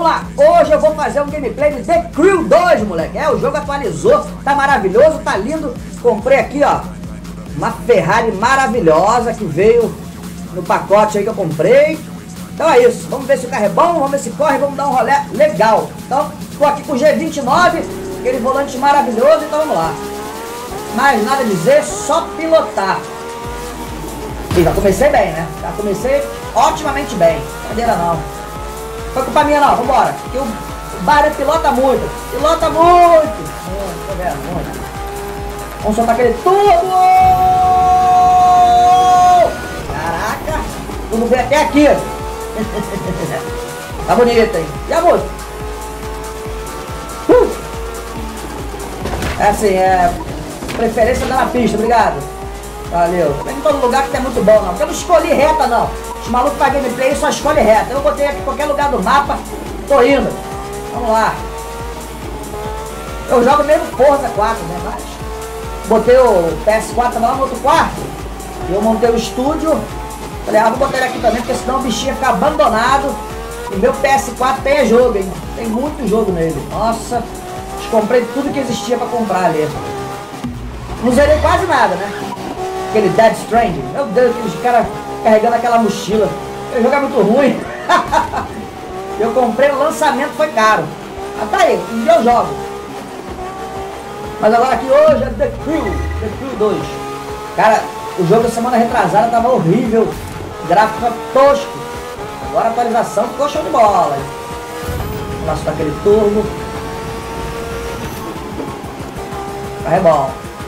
vamos lá. Hoje eu vou fazer um gameplay de The Crew 2, moleque. O jogo atualizou, tá maravilhoso, tá lindo. Comprei aqui, ó, uma Ferrari maravilhosa que veio no pacote aí que eu comprei. Então é isso, vamos ver se o carro é bom, vamos ver se corre, vamos dar um rolê legal. Então, tô aqui com o G29, aquele volante maravilhoso, então vamos lá. Mais nada a dizer, só pilotar. E já comecei bem, né? Já comecei otimamente bem. Cadeira não. Não foi culpa minha não, vambora. Porque o Bahrein pilota muito. Pilota muito. Tô vendo, muito. Vamos soltar aquele turbo. Caraca. O turbo veio até aqui. Tá bonito, hein? E a música? É assim, preferência da na pista, obrigado. Valeu. Não é em todo lugar que é muito bom, não. Porque eu não escolhi reta, não. Os malucos pra gameplay só escolhe reta. Eu botei aqui em qualquer lugar do mapa. Tô indo. Vamos lá. Eu jogo mesmo Forza 4, né? Mas botei o PS4 lá no outro quarto. E eu montei o estúdio. Falei, vou botar ele aqui também, porque senão o bichinho ia ficar abandonado. E meu PS4 tem jogo, hein? Tem muito jogo nele. Nossa. Comprei tudo que existia pra comprar ali. Não zerei quase nada, né? Aquele Dead Stranding. Meu Deus, aqueles caras carregando aquela mochila. O jogo é muito ruim. Eu comprei, o lançamento foi caro. Mas tá aí, um dia eu jogo. Mas agora aqui hoje é The Crew 2. Cara, o jogo da semana retrasada tava horrível. O gráfico tá tosco. Agora a atualização ficou show de bola. Vamos lá, aquele turbo. Tá, é bom.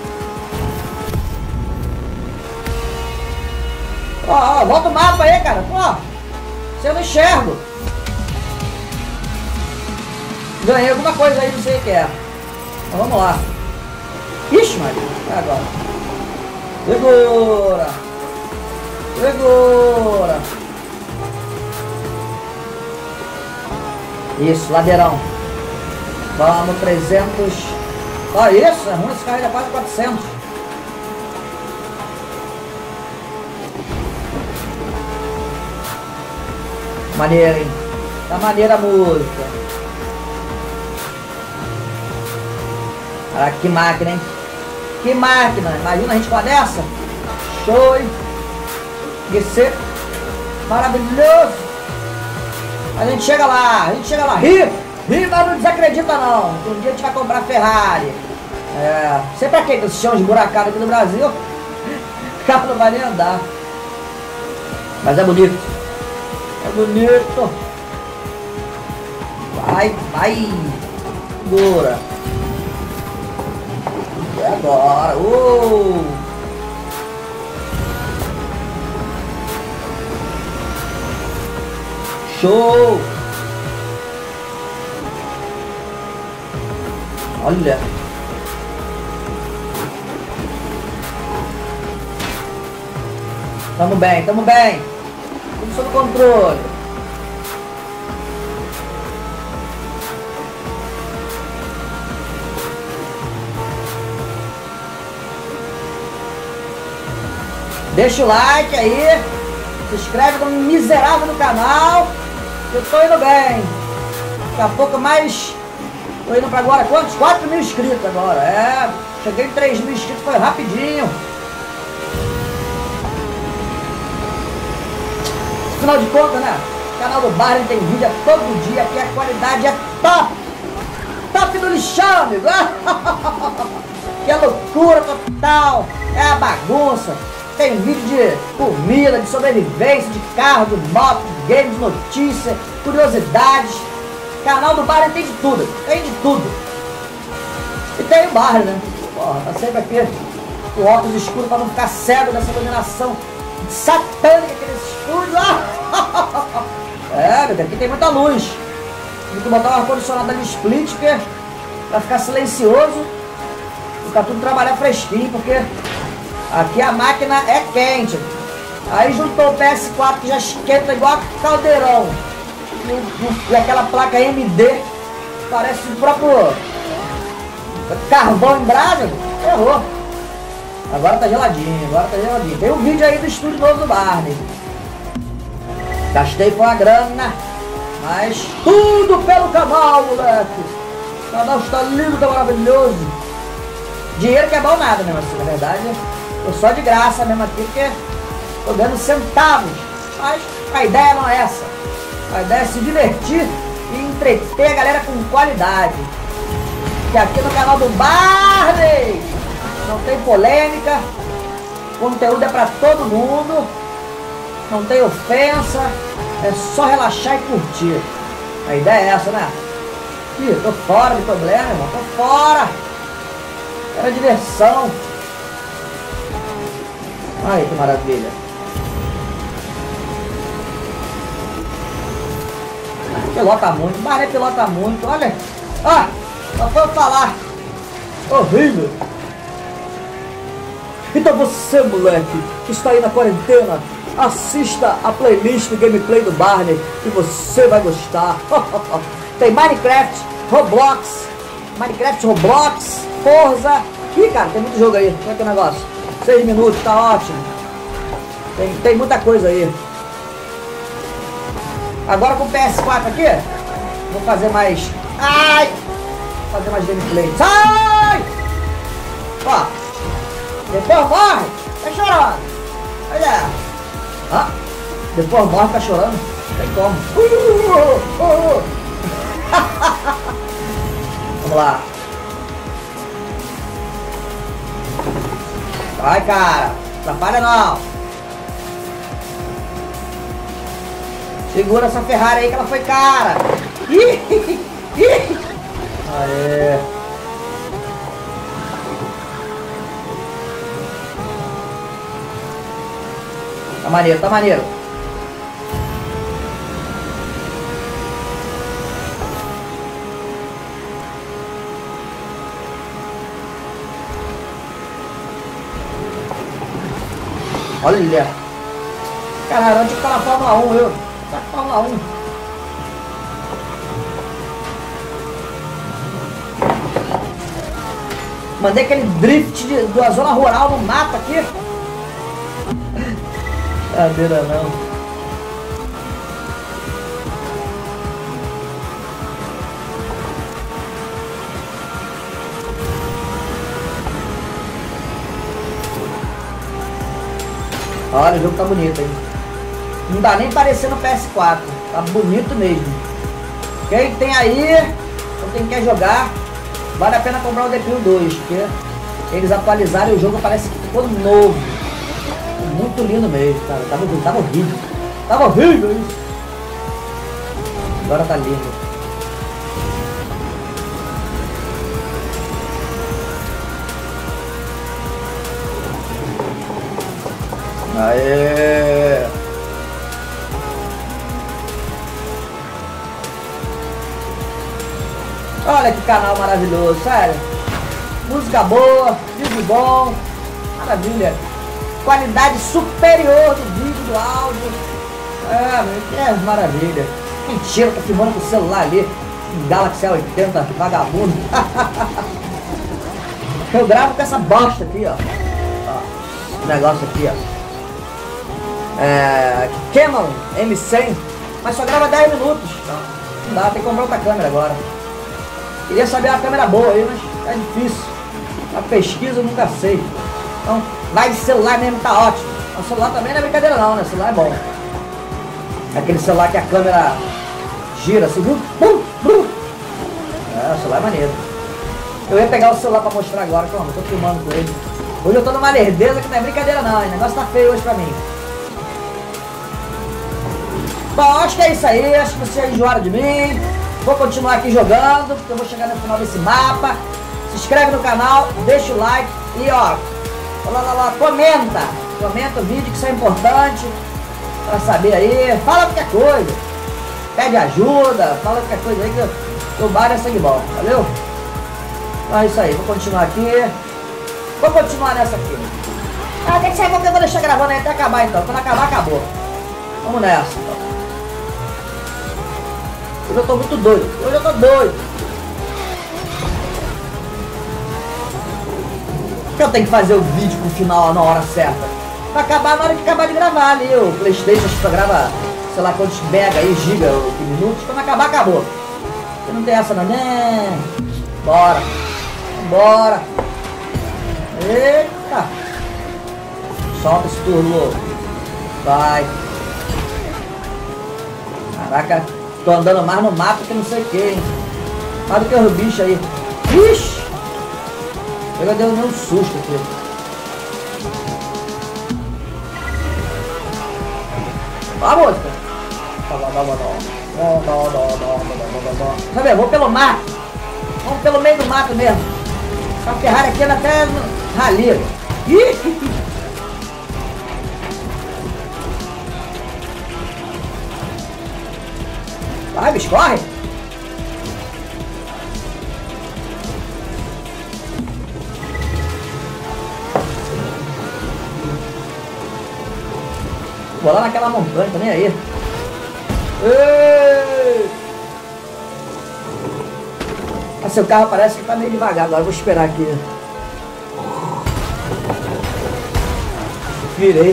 Ó, volta o mapa aí, cara. Ó, se eu não enxergo. Ganhei alguma coisa aí, não sei o que é. Então vamos lá. Ixi, Maria. É agora. Segura. Segura. Isso, ladeirão. Vamos, 300. Olha isso, é ruim, esse carro é quase 400. Maneiro, hein? Tá maneira a música. Caraca, que máquina, hein? Que máquina! Imagina a gente com a dessa. Show, hein? Descer. Maravilhoso! A gente chega lá, ri, mas não desacredita não. Um dia a gente vai comprar Ferrari. Sei pra quê? Que esses chãos esburacados aqui no Brasil, o carro não vai nem andar. Mas é bonito. É bonito. Vai. Segura. É agora. Show. Olha. Tamo bem. Tudo sob controle. Deixa o like aí. Se inscreve como miserável no canal. Eu tô indo bem. Daqui a pouco mais. Tô indo pra agora quantos? 4 mil inscritos agora. Cheguei em 3 mil inscritos, foi rapidinho. Afinal de contas, né? O canal do Bahrein tem vídeo todo dia, aqui a qualidade é top! Top do lixão, amigo! Que é loucura total! É a bagunça! Tem vídeo de comida, de sobrevivência, de carro, de moto, de games, notícias, curiosidades. O canal do Bahrein tem de tudo, E tem o Bahrein, né? Porra, tá sempre aqui com óculos escuros pra não ficar cego dessa iluminação satânica aqui nesse estúdio. Meu Deus, aqui tem muita luz. Tem que botar um ar-condicionado ali split pra ficar silencioso e pra tudo trabalhar fresquinho, porque aqui a máquina é quente. Aí juntou o PS4 que já esquenta igual caldeirão. E aquela placa AMD parece o próprio carvão em brasa. Errou. Agora tá geladinho, Tem um vídeo aí do estúdio novo do Bahrein. Gastei com a grana. Mas tudo pelo canal, moleque. O canal está lindo, tá maravilhoso. Dinheiro que é bom nada, né? Mas na verdade, eu só de graça mesmo aqui, porque tô dando centavos. Mas a ideia não é essa. A ideia é se divertir e entreter a galera com qualidade. Que aqui no canal do Barney não tem polêmica, conteúdo é pra todo mundo, não tem ofensa, é só relaxar e curtir. A ideia é essa, né? Ih, tô fora de problema, irmão, tô fora. Era diversão. Ai, que maravilha. Pilota muito, Barney pilota muito, olha. Ó, só foi eu falar. Horrível. Então você, moleque, que está aí na quarentena, assista a playlist do gameplay do Barney, que você vai gostar. Tem Minecraft, Roblox, Forza. Ih, cara, tem muito jogo aí. Como é que é o negócio? 6 minutos, tá ótimo. Tem muita coisa aí. Agora com o PS4 aqui, vou fazer mais... Ai! Vou fazer mais gameplay. Sai! Ó. Depois morre, tá chorando. Olha. Ah, depois morre, tá chorando. Não tem como. Vamos lá. Vai, cara. Atrapalha não. Segura essa Ferrari aí que ela foi cara. Aê. Tá maneiro, tá maneiro. Olha. Caralho, onde tá na Fórmula 1, eu? Tá na Fórmula 1. Mandei aquele drift da zona rural no mato aqui. Cadeira não. Olha, o jogo tá bonito, hein? Não dá nem parecendo PS4. Tá bonito mesmo. Quem tem aí, ou quem quer jogar, vale a pena comprar o The Crew 2, porque eles atualizaram e o jogo parece que ficou novo. Muito lindo mesmo, cara. Tava horrível. Tava horrível isso. Agora tá lindo. Aê! Olha que canal maravilhoso, sério. Música boa, vídeo bom. Maravilha. Qualidade superior do vídeo, do áudio. É maravilha. Mentira, tô filmando com o celular ali. Um Galaxy A80, vagabundo. Eu gravo com essa bosta aqui, ó. Esse negócio aqui, ó. Canon M100. Mas só grava 10 minutos. Não dá, tem que comprar outra câmera agora. Queria saber uma câmera boa aí, mas é difícil. A pesquisa eu nunca sei. Então, vai de celular mesmo, tá ótimo. O celular também não é brincadeira não, né? O celular é bom. É aquele celular que a câmera gira assim, viu? O celular é maneiro. Eu ia pegar o celular pra mostrar agora, calma, eu tô filmando com ele. Hoje eu tô numa lerdeza que não é brincadeira não, o negócio tá feio hoje pra mim. Bom, acho que é isso aí, acho que vocês enjoaram de mim. Vou continuar aqui jogando, porque eu vou chegar no final desse mapa. Se inscreve no canal, deixa o like e ó, comenta o vídeo, que isso é importante pra saber aí. Fala qualquer coisa, pede ajuda, fala qualquer coisa aí que o bar é sangue bom, valeu? Então é isso aí, vou continuar aqui. Vou continuar nessa aqui. Tem que sair porque eu vou deixar gravando aí até acabar então. Quando acabar, acabou. Vamos nessa então. Hoje eu tô muito doido. Hoje eu tô doido. Porque eu tenho que fazer o vídeo pro final na hora certa. Pra acabar na hora que acabar de gravar ali. O PlayStation acho que só grava, sei lá quantos mega aí, giga ou minutos, quando acabar, acabou. Porque não tem essa não, né? Bora. Bora. Eita. Solta esse turbo. Vai. Caraca, tô andando mais no mato que não sei o que, hein? Mais do que os bichos aí. Ixi! Eu dei um susto aqui. Vamos! Sabe, vou pelo mato. Vamos pelo meio do mato mesmo. Essa Ferrari aqui ela até ralheiro. Vai, bicho, corre! Vou lá naquela montanha, tá nem aí. Ei! Ah, seu carro parece que tá meio devagar, agora eu vou esperar aqui. Virei.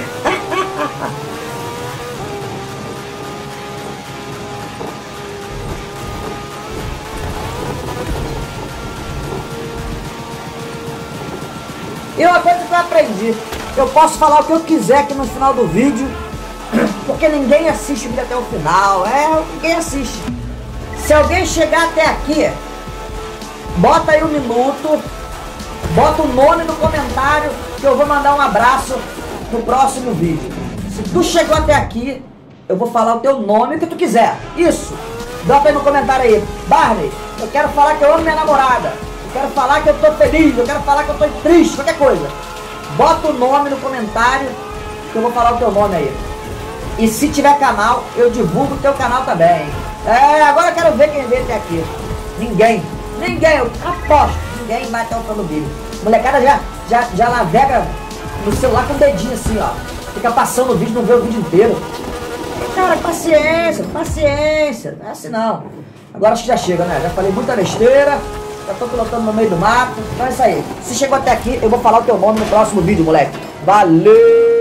E uma coisa que eu aprendi, eu posso falar o que eu quiser aqui no final do vídeo, porque ninguém assiste o vídeo até o final, ninguém assiste. Se alguém chegar até aqui, bota aí um minuto, bota o nome no comentário, que eu vou mandar um abraço no próximo vídeo. Se tu chegou até aqui, eu vou falar o teu nome, o que tu quiser. Isso, bota aí no comentário aí. Barney, eu quero falar que eu amo minha namorada. Quero falar que eu tô feliz, eu quero falar que eu tô triste, qualquer coisa. Bota o nome no comentário que eu vou falar o teu nome aí. E se tiver canal, eu divulgo o teu canal também. Agora eu quero ver quem veio até aqui. Ninguém, eu aposto, ninguém vai até o final do vídeo. Molecada já navega no celular com o dedinho assim, ó. Fica passando o vídeo, não vê o vídeo inteiro. Cara, paciência, não é assim não. Agora acho que já chega, né? Já falei muita besteira. Já tô pilotando no meio do mato. Então é isso aí. Se chegou até aqui, eu vou falar o teu nome no próximo vídeo, moleque. Valeu!